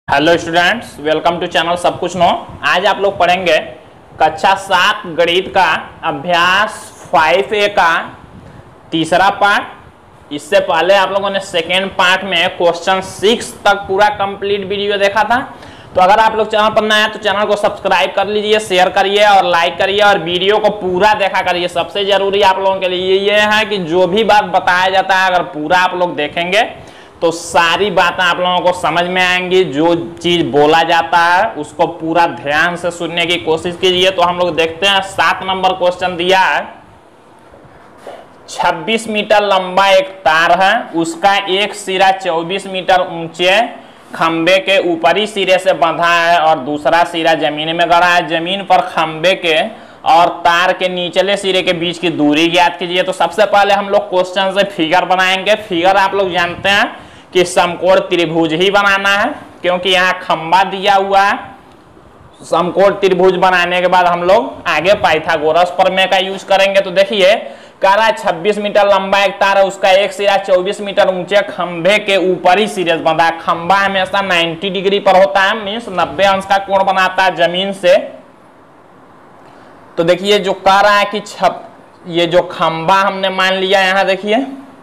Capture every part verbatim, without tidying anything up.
Hello students, welcome to channel सब कुछ no. आज आप लोग पढ़ेंगे कक्षा सात गणित का अभ्यास फाइव ए का तीसरा पार्ट। इससे पहले आप लोगों ने सेकेंड पार्ट में क्वेश्चन सिक्स तक पूरा कंप्लीट वीडियो देखा था। तो अगर आप लोग चैनल पर नए हैं तो चैनल को सब्सक्राइब कर लीजिए, शेयर करिए और लाइक करिए और वीडियो को पूरा देखा करिए। सबसे जरूरी आप लोगों के लिए ये है कि जो भी बात बताया जाता है अगर पूरा आप लोग देखेंगे तो सारी बातें आप लोगों को समझ में आएंगी। जो चीज बोला जाता है उसको पूरा ध्यान से सुनने की कोशिश कीजिए। तो हम लोग देखते हैं, सात नंबर क्वेश्चन दिया है। छब्बीस मीटर लंबा एक तार है, उसका एक सिरा चौबीस मीटर ऊंचे खंबे के ऊपरी सिरे से बंधा है और दूसरा सिरा जमीन में गड़ा है। जमीन पर खंबे के और तार के निचले सिरे के बीच की दूरी ज्ञात कीजिए। तो सबसे पहले हम लोग क्वेश्चन से फिगर बनाएंगे। फिगर आप लोग जानते हैं कि समकोण त्रिभुज ही बनाना है, क्योंकि यहाँ खंबा दिया हुआ है। समकोण त्रिभुज बनाने के बाद हम लोग आगे पाइथागोरस प्रमेय का यूज करेंगे। तो देखिए, कह रहा है छब्बीस मीटर लंबा एक तार है, उसका एक सिरा चौबीस मीटर ऊंचे खंबे के ऊपरी सिरे से बंधा है। खंबा हमेशा नब्बे डिग्री पर होता है, मीन्स नब्बे अंश का कोण बनाता है जमीन से। तो देखिए जो कह रहा है कि छप ये जो खंबा हमने मान लिया, यहां देखिए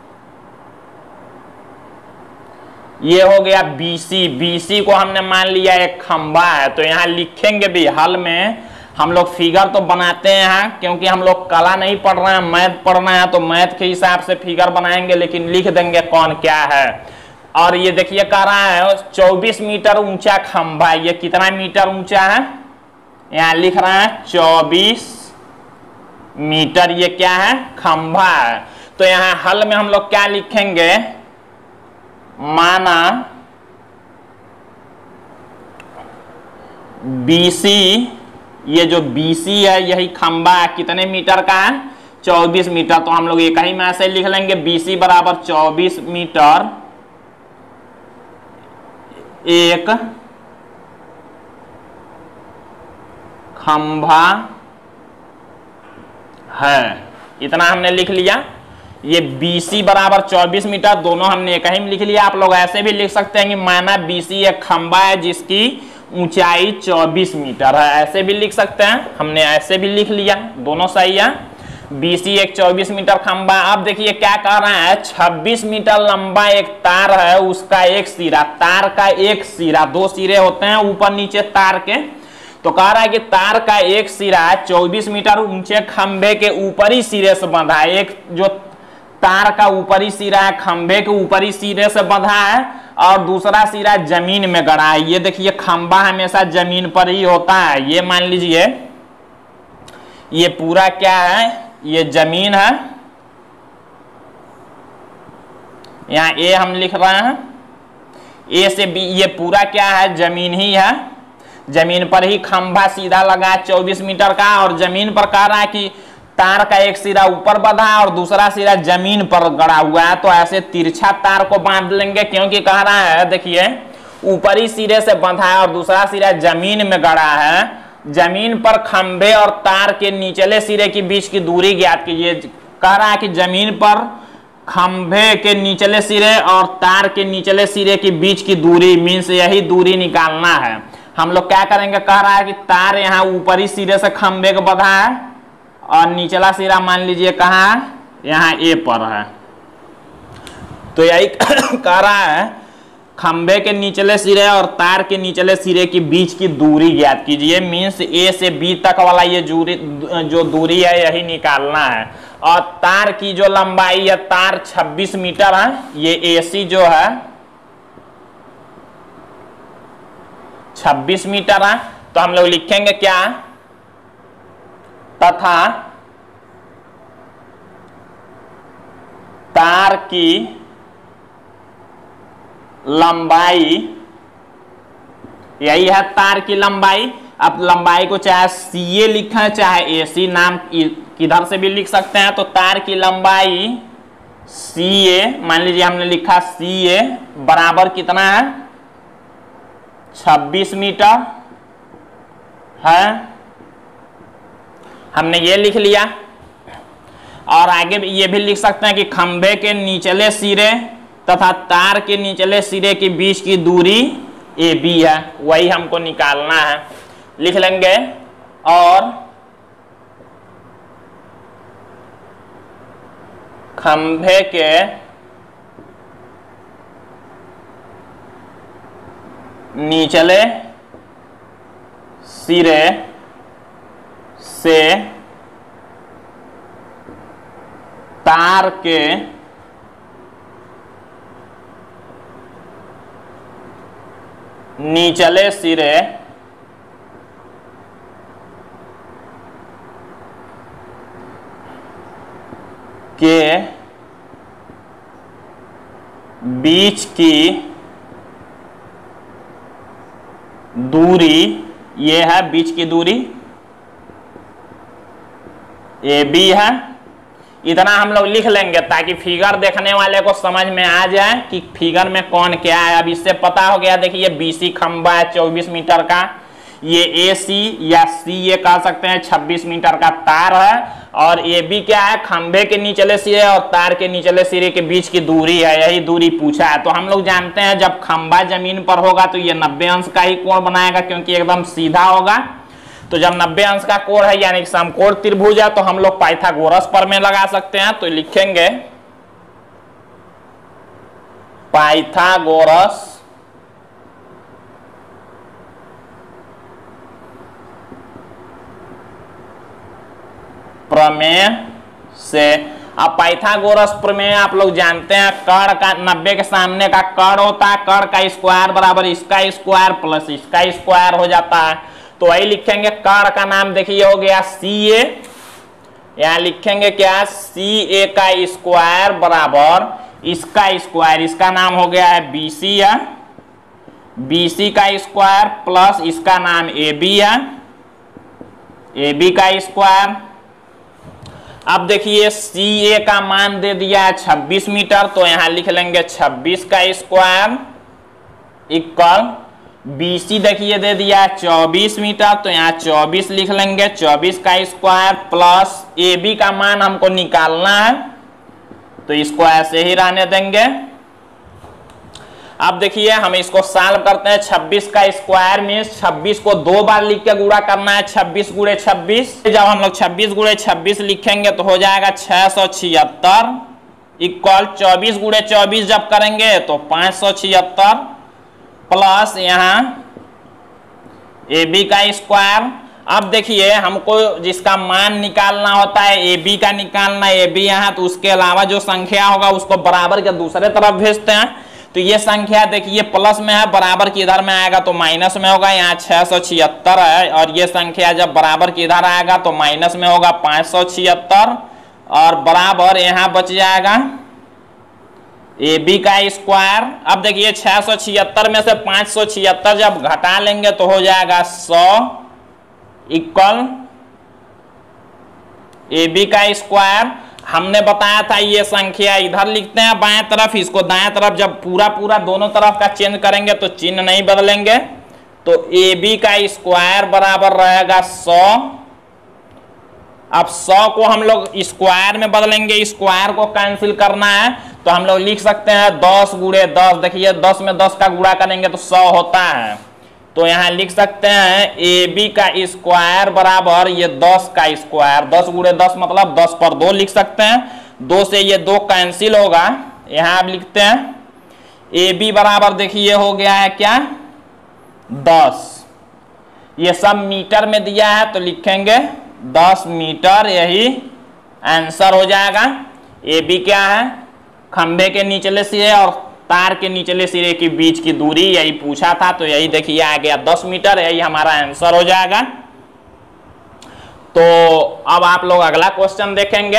ये हो गया बीसी। बीसी को हमने मान लिया एक खंबा है। तो यहाँ लिखेंगे भी, हल में हम लोग फिगर तो बनाते हैं यहाँ, क्योंकि हम लोग कला नहीं पढ़ रहे हैं, मैथ पढ़ना है। तो मैथ के हिसाब से फिगर बनाएंगे, लेकिन लिख देंगे कौन क्या है। और ये देखिए कह रहा है चौबीस मीटर ऊंचा खंबा। ये कितना मीटर ऊंचा है, यहाँ लिख रहा है चौबीस मीटर। ये क्या है, खंबा है। तो यहाँ हल में हम लोग क्या लिखेंगे, माना बीसी, ये जो बीसी है यही खंबा कितने मीटर का है, चौबीस मीटर। तो हम लोग एक ही में ऐसे लिख लेंगे, बीसी बराबर चौबीस मीटर एक खंबा है। इतना हमने लिख लिया। ये बीसी बराबर चौबीस मीटर, दोनों हमने एक ही में लिख लिया। आप लोग ऐसे भी लिख सकते हैं कि माना बीसी एक खंबा है जिसकी ऊंचाई चौबीस मीटर है, ऐसे भी लिख सकते हैं। हमने ऐसे भी लिख लिया, दोनों सही है। बीसी एक चौबीस मीटर खंबा। अब देखिए क्या कह रहा है, छब्बीस मीटर लंबा एक तार है, उसका एक सिरा, तार का एक सिरा, दो सिरे होते हैं ऊपर नीचे तार के। तो कह रहा है कि तार का एक सिरा चौबीस मीटर ऊंचे खंबे के ऊपरी सिरे से बंधा है। एक जो तार का ऊपरी सिरा है खंबे के ऊपरी सिरे से बंधा है और दूसरा सिरा जमीन में गड़ा है। ये देखिए खंबा हमेशा जमीन पर ही होता है। ये मान लीजिए ये पूरा क्या है, ये जमीन है। यहाँ ए हम लिख रहे हैं, ए से बी, ये पूरा क्या है, जमीन ही है। जमीन पर ही खंबा सीधा लगा है चौबीस मीटर का, और जमीन पर कह रहा है कि तार का एक सिरा ऊपर बंधा है और दूसरा सिरा जमीन पर गड़ा हुआ है। तो ऐसे तिरछा तार को बांध लेंगे, क्योंकि कह रहा है देखिए ऊपरी सिरे से बंधा है और दूसरा सिरा जमीन में गड़ा है। जमीन पर खंबे और तार के निचले सिरे के बीच की दूरी ज्ञात कीजिए। कह रहा है कि जमीन पर खंबे के निचले सिरे और तार के निचले सिरे के बीच की दूरी, मीन्स यही दूरी निकालना है। हम लोग क्या करेंगे, कह रहा है कि तार यहाँ ऊपरी सिरे से खंबे को बंधा है और निचला सिरा मान लीजिए कहाँ है, यहाँ ए पर है। तो यही कह रहा है खंबे के निचले सिरे और तार के निचले सिरे के बीच की दूरी ज्ञात कीजिए। मीन्स ए से बी तक वाला ये दूरी, जो दूरी है यही निकालना है। और तार की जो लंबाई है, तार छब्बीस मीटर है। ये एसी जो है छब्बीस मीटर है। तो हम लोग लिखेंगे क्या, तथा तार की लंबाई, यही है तार की लंबाई। अब लंबाई को चाहे सी ए लिखें चाहे ए सी, नाम किधर से भी लिख सकते हैं। तो तार की लंबाई सी ए, मान लीजिए हमने लिखा सी ए बराबर कितना है, छब्बीस मीटर है। हमने ये लिख लिया। और आगे ये भी लिख सकते हैं कि खंबे के निचले सिरे तथा तार के निचले सिरे के बीच की दूरी ए बी है, वही हमको निकालना है। लिख लेंगे और खंभे के निचले सिरे से तार के निचले सिरे के बीच की दूरी, ये है बीच की दूरी ए बी है। इतना हम लोग लिख लेंगे ताकि फिगर देखने वाले को समझ में आ जाए कि फिगर में कौन क्या है। अब इससे पता हो गया, देखिए बी सी खंबा है चौबीस मीटर का, ये ए सी या सी ये कह सकते हैं छब्बीस मीटर का तार है, और ए बी क्या है, खंबे के निचले सिरे और तार के निचले सिरे के बीच की दूरी है, यही दूरी पूछा है। तो हम लोग जानते हैं जब खंबा जमीन पर होगा तो ये नब्बे अंश का ही कोण बनाएगा क्योंकि एकदम सीधा होगा। तो जब नब्बे अंश का कोण है यानी कि समकोण त्रिभुज है, तो हम लोग पाइथागोरस प्रमेय लगा सकते हैं। तो लिखेंगे पाइथागोरस प्रमेय से। अब पाइथागोरस प्रमेय आप लोग जानते हैं, कर्ण का नब्बे के सामने का कर्ण होता है, कर्ण का स्क्वायर बराबर इसका स्क्वायर प्लस इसका स्क्वायर हो जाता है। तो वही लिखेंगे, कर्ण का नाम देखिए हो गया सी ए, यहां लिखेंगे क्या, सी ए का स्क्वायर बराबर इसका स्क्वायर, इसका नाम हो गया है बी सी है, बी सी का स्क्वायर प्लस इसका नाम ए बी है, ए बी का स्क्वायर। अब देखिए सी ए का मान दे दिया है छब्बीस मीटर, तो यहां लिख लेंगे छब्बीस का स्क्वायर इक्वल बी सी देखिए दे दिया है चौबीस मीटर, तो यहाँ चौबीस लिख लेंगे, चौबीस का स्क्वायर प्लस ए बी का मान हमको निकालना है तो इसको ऐसे ही रहने देंगे। अब देखिए हम इसको सॉल्व करते हैं, छब्बीस का स्क्वायर में छब्बीस को दो बार लिख के गुणा करना है, छब्बीस गुणे छब्बीस। जब हम लोग छब्बीस गुणे छब्बीस लिखेंगे तो हो जाएगा छह सौ छिहत्तर इक्वल चौबीस गुणे चौबीस जब करेंगे तो पांच सौ छिहत्तर प्लस यहाँ ए बी का स्क्वायर। अब देखिए हमको जिसका मान निकालना होता है ए बी का निकालना, ए बी यहाँ, तो उसके अलावा जो संख्या होगा उसको बराबर के दूसरे तरफ भेजते हैं। तो ये संख्या देखिए प्लस में है, बराबर की इधर में आएगा तो माइनस में होगा, यहाँ छह सौ छिहत्तर है, और ये संख्या जब बराबर की इधर आएगा तो माइनस में होगा पाँच सौ छिहत्तर, और बराबर यहाँ बच जाएगा ए बी का स्क्वायर। अब देखिए छह सौ छिहत्तर में से पाँच सौ छिहत्तर जब घटा लेंगे तो हो जाएगा सौ इक्वल ए बी का स्क्वायर। हमने बताया था ये संख्या इधर लिखते हैं बाएं तरफ, इसको दाएं तरफ जब पूरा पूरा दोनों तरफ का चेंज करेंगे तो चिन्ह नहीं बदलेंगे, तो ए बी का स्क्वायर बराबर रहेगा सौ। अब सौ को हम लोग स्क्वायर में बदलेंगे, स्क्वायर को कैंसिल करना है तो हम लोग लिख सकते हैं दस गुणे दस, देखिए दस में दस का गुणा करेंगे तो सौ होता है, तो यहाँ लिख सकते हैं ए बी का स्क्वायर बराबर ये दस का स्क्वायर, दस गुणे दस मतलब दस पर दो लिख सकते हैं, दो से ये दो कैंसिल होगा, यहाँ आप लिखते हैं ए बी बराबर देखिए हो गया है क्या दस, ये सब मीटर में दिया है तो लिखेंगे दस मीटर, यही आंसर हो जाएगा। ए बी क्या है, खंभे के निचले सिरे और तार के निचले सिरे के बीच की दूरी, यही पूछा था, तो यही देखिए आ गया दस मीटर, यही हमारा आंसर हो जाएगा। तो अब आप लोग अगला क्वेश्चन देखेंगे,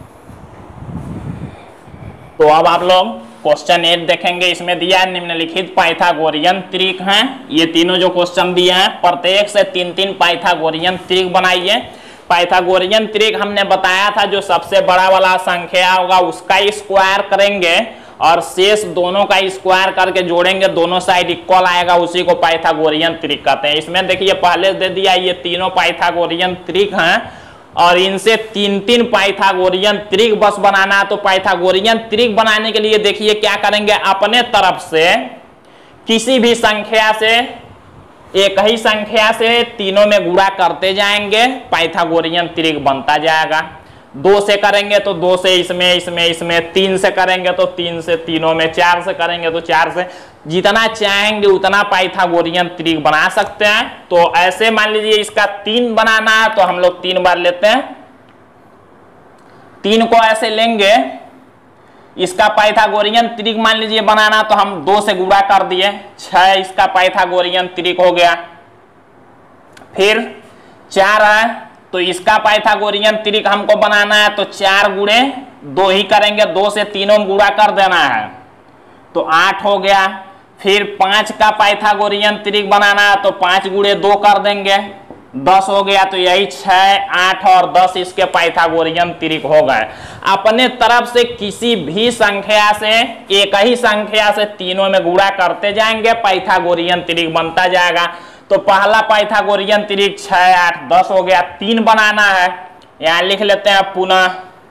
तो अब आप लोग क्वेश्चन एट देखेंगे। इसमें दिया है निम्नलिखित पाइथागोरियन त्रिक हैं, ये तीनों जो क्वेश्चन दिए हैं प्रत्येक से तीन तीन पाइथागोरियन त्रिक बनाइए। पाइथागोरियन त्रिक हमने बताया था जो सबसे बड़ा वाला संख्या होगा उसका स्क्वायर करेंगे और शेष दोनों का स्क्वायर करके जोड़ेंगे, दोनों साइड इक्वल आएगा, उसी को पाइथागोरियन त्रिक कहते हैं। इसमें देखिए पहले दे दिया ये तीनों पाइथागोरियन त्रिक हैं और इनसे तीन तीन पाइथागोरियन त्रिक बस बनाना है। तो पाइथागोरियन त्रिक बनाने के लिए देखिए क्या करेंगे, अपने तरफ से किसी भी संख्या से, एक ही संख्या से तीनों में गुणा करते जाएंगे, पाइथागोरियन त्रिक बनता जाएगा। दो से करेंगे तो दो से इसमें इसमें इसमें, तीन से करेंगे तो तीन से तीनों में, चार से करेंगे तो चार से, जितना चाहेंगे उतना पाइथागोरियन त्रिक बना सकते हैं। तो ऐसे मान लीजिए इसका तीन बनाना है तो हम लोग तीन बार लेते हैं, तीन को ऐसे लेंगे। इसका पाइथागोरियन त्रिक मान लीजिए बनाना तो हम दो से गुणा कर दिए, छह इसका पाइथागोरियन त्रिक हो गया। फिर चार है तो इसका पाइथागोरियन त्रिक हमको बनाना है तो चार गुणे दो ही करेंगे, दो से तीनों में गुणा कर देना है तो आठ हो गया। फिर पांच का पाइथागोरियन त्रिक बनाना है तो पांच गुणे दो कर देंगे, दस हो गया। तो यही छह, आठ और दस इसके पाइथागोरियन त्रिक हो गए। अपने तरफ से किसी भी संख्या से, एक ही संख्या से तीनों में गुणा करते जाएंगे, पाइथागोरियन त्रिक बनता जाएगा। तो पहला पाइथागोरियन त्रिक छह, आठ, दस हो गया। तीन बनाना है, यहां लिख लेते हैं पुनः।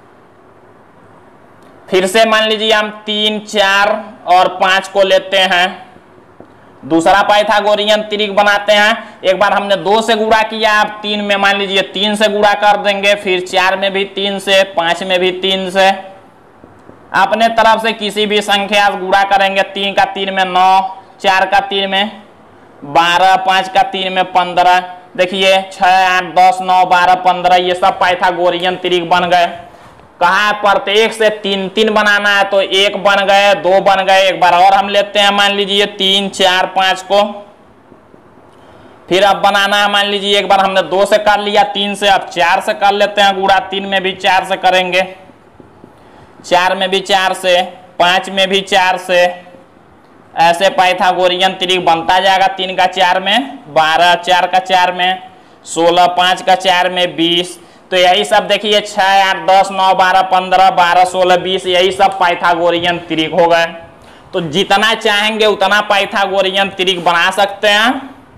फिर से मान लीजिए हम तीन, चार और पांच को लेते हैं, दूसरा पाइथागोरियन त्रिक बनाते हैं। एक बार हमने दो से गुणा किया, अब तीन में मान लीजिए तीन से गुणा कर देंगे, फिर चार में भी तीन से, पांच में भी तीन से। अपने तरफ से किसी भी संख्या से गुणा करेंगे, तीन का तीन में नौ, चार का तीन में बारह, पांच का तीन में पंद्रह। देखिए छह, आठ, दस, नौ, बारह, पंद्रह, ये सब पाइथागोरियन त्रिक बन गए। कहा प्रत्येक से तीन तीन बनाना है तो एक बन गए, दो बन गए। एक बार और हम लेते हैं, मान लीजिए तीन, चार, पांच को। फिर अब बनाना है, मान लीजिए एक बार हमने दो से कर लिया, तीन से, अब चार से कर लेते हैं गुणा। तीन में भी चार से करेंगे, चार में भी चार से, पांच में भी चार से। ऐसे पाइथागोरियन त्रिक बनता जाएगा। तीन का चार में बारह, चार का चार में सोलह, पांच का चार में बीस। तो यही सब देखिए छह, आठ, दस, नौ, बारह, पंद्रह, बारह, सोलह, बीस, यही सब पाइथागोरियन त्रिक हो गए। तो जितना चाहेंगे उतना पाइथागोरियन त्रिक बना सकते हैं।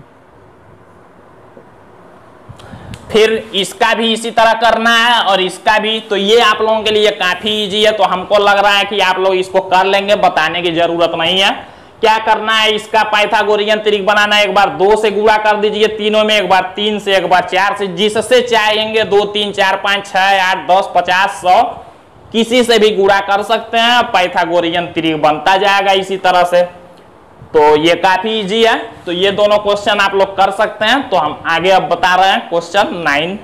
फिर इसका भी इसी तरह करना है और इसका भी। तो ये आप लोगों के लिए काफी इजी है, तो हमको लग रहा है कि आप लोग इसको कर लेंगे, बताने की जरूरत नहीं है। क्या करना है, इसका पाइथागोरियन त्रिक बनाना है। एक बार दो से गुणा कर दीजिए तीनों में, एक बार तीन से, एक बार चार से, जिससे चाहेंगे दो, तीन, चार, पांच, छह, आठ, दस, पचास, सौ, किसी से भी गुणा कर सकते हैं, पाइथागोरियन त्रिक बनता जाएगा इसी तरह से। तो ये काफी इजी है। तो ये दोनों क्वेश्चन आप लोग कर सकते हैं। तो हम आगे अब बता रहे हैं क्वेश्चन नाइन।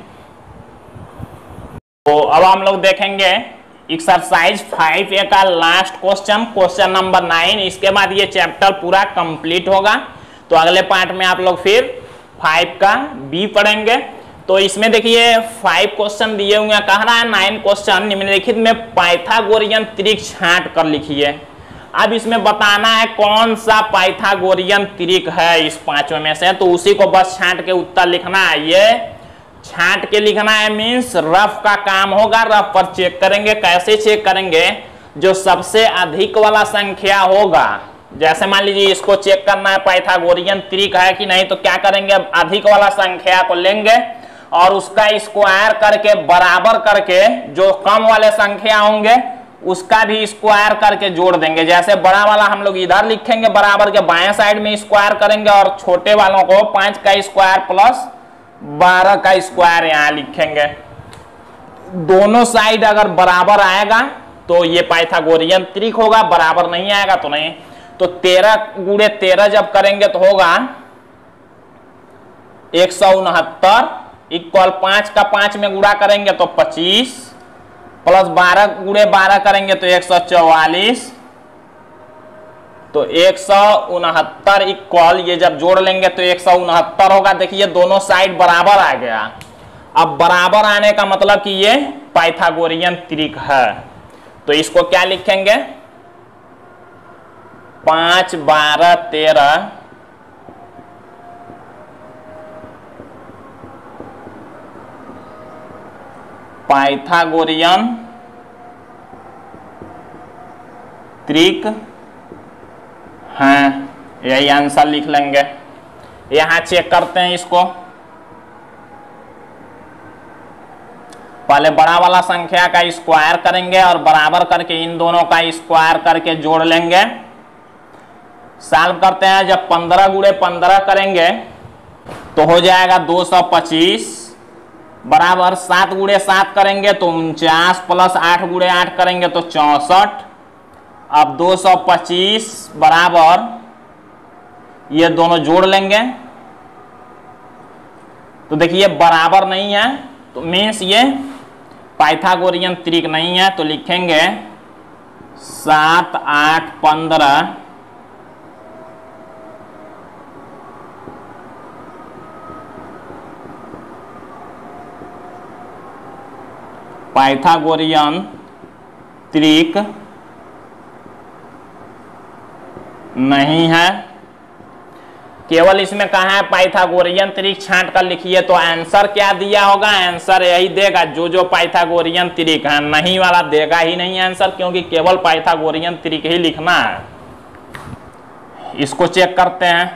तो अब हम लोग देखेंगे एक्सरसाइज फाइव ए का last question, question number nine. इसके बाद ये चैप्टर पूरा कंप्लीट होगा। तो अगले पार्ट में आप लोग फिर फाइव का बी पढ़ेंगे। तो इसमें देखिए फाइव क्वेश्चन दिए हुए हैं, कह रहा है नाइन क्वेश्चन निम्नलिखित में पाइथागोरियन त्रिक छांट कर लिखिए। अब इसमें बताना है कौन सा पाइथागोरियन त्रिक है इस पांचों में से, तो उसी को बस छांट के उत्तर लिखना है। ये छांट के लिखना है मीन्स रफ का काम होगा। रफ पर चेक करेंगे। कैसे चेक करेंगे, जो सबसे अधिक वाला संख्या होगा, जैसे मान लीजिए इसको चेक करना है पाइथागोरियन त्रिक है कि नहीं, तो क्या करेंगे, अब अधिक वाला संख्या को लेंगे और उसका स्क्वायर करके बराबर करके जो कम वाले संख्या होंगे उसका भी स्क्वायर करके जोड़ देंगे। जैसे बड़ा वाला हम लोग इधर लिखेंगे, बराबर के बाएं साइड में स्क्वायर करेंगे और छोटे वालों को पांच का स्क्वायर प्लस बारह का स्क्वायर यहाँ लिखेंगे। दोनों साइड अगर बराबर आएगा तो ये पाइथागोरियन त्रिक होगा, बराबर नहीं आएगा तो नहीं। तो तेरह गुणे तेरह जब करेंगे तो होगा एक सौ उनहत्तर, इक्वल पांच का पांच में गुणा करेंगे तो पच्चीस, प्लस बारह गुणे बारह करेंगे तो एक सौ चौवालीस। तो एक सौ उनहत्तर इक्वल, ये जब जोड़ लेंगे तो एक सौ उनहत्तर होगा। देखिए दोनों साइड बराबर आ गया। अब बराबर आने का मतलब कि ये पाइथागोरियन त्रिक है। तो इसको क्या लिखेंगे, पांच, बारह, तेरह, पाइथागोरियन त्रिक हैं, यही आंसर लिख लेंगे। यहां चेक करते हैं इसको। पहले बड़ा वाला संख्या का स्क्वायर करेंगे और बराबर करके इन दोनों का स्क्वायर करके जोड़ लेंगे। सॉल्व करते हैं। जब पंद्रह गुणे पंद्रह करेंगे तो हो जाएगा दो सौ पच्चीस बराबर सात गुणे सात करेंगे तो उनचास प्लस आठ गुणे आठ करेंगे तो चौसठ। अब दो सौ पच्चीस बराबर ये दोनों जोड़ लेंगे तो देखिए बराबर नहीं है तो मीन्स ये पाइथागोरियन त्रिक नहीं है। तो लिखेंगे सात आठ पंद्रह पाइथागोरियन त्रिक नहीं है। केवल इसमें कहा है पाइथागोरियन त्रिक, छांट कर लिखिए तो आंसर क्या दिया होगा, आंसर यही देगा जो जो पाइथागोरियन त्रिक है, नहीं वाला देगा ही नहीं आंसर, क्योंकि केवल पाइथागोरियन त्रिक ही लिखना है। इसको चेक करते हैं।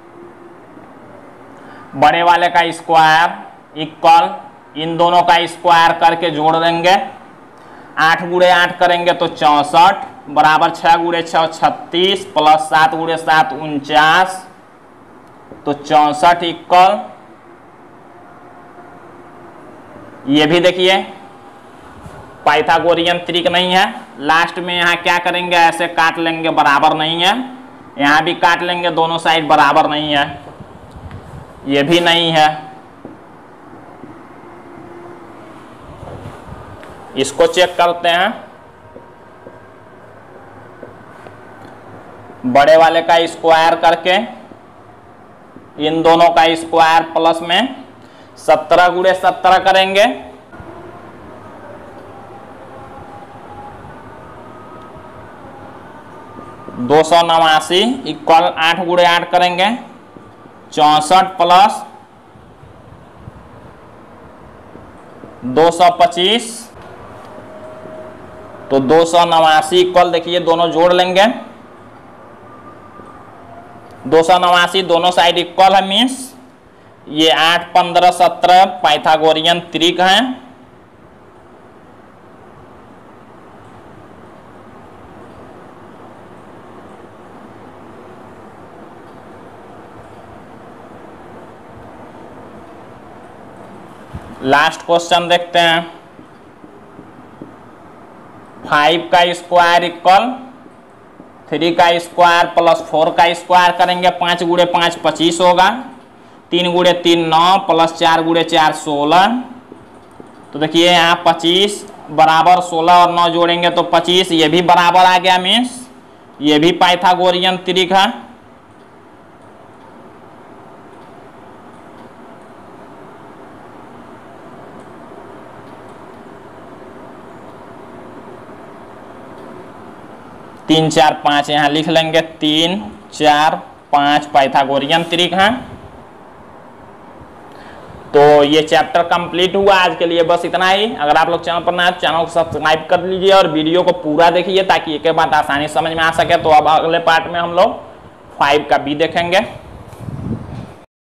बड़े वाले का स्क्वायर इक्वल इन दोनों का स्क्वायर करके जोड़ देंगे। आठ गुणे आठ करेंगे तो चौसठ बराबर छह गुणे छह छत्तीस प्लस सात गुणे सात उनचास तो चौसठ इक्वल ये भी देखिए पाइथागोरियन त्रिक नहीं है। लास्ट में यहाँ क्या करेंगे, ऐसे काट लेंगे, बराबर नहीं है। यहाँ भी काट लेंगे, दोनों साइड बराबर नहीं है, ये भी नहीं है। इसको चेक करते हैं। बड़े वाले का स्क्वायर करके इन दोनों का स्क्वायर प्लस में सत्रह गुणे सत्रह करेंगे दो सौ नवासी इक्वल आठ गुणे आठ करेंगे चौसठ प्लस दो सौ पच्चीस तो दो सौ नवासी इक्वल देखिए दोनों जोड़ लेंगे। दो सौ नवासी दोनों साइड इक्वल है, मीन्स ये आठ पंद्रह सत्रह पाइथागोरियन त्रिक है। लास्ट क्वेश्चन देखते हैं। फाइव का स्क्वायर इक्वल थ्री का स्क्वायर प्लस फोर का स्क्वायर करेंगे, पाँच गुणे पाँच पच्चीस होगा, तीन गुणे तीन नौ प्लस चार गुणे चार सोलह। तो देखिए यहाँ पच्चीस बराबर सोलह और नौ जोड़ेंगे तो पच्चीस, ये भी बराबर आ गया, मीन्स ये भी पाइथागोरियन त्रिक है। तीन चार पाँच यहाँ लिख लेंगे, तीन चार पाँच पाइथागोरियन त्रिक हैं। तो ये चैप्टर कंप्लीट हुआ आज के लिए, बस इतना ही। अगर आप लोग चैनल पर नए हैं चैनल को सब्सक्राइब कर लीजिए और वीडियो को पूरा देखिए ताकि एक बात आसानी समझ में आ सके। तो अब अगले पार्ट में हम लोग फाइव का बी देखेंगे।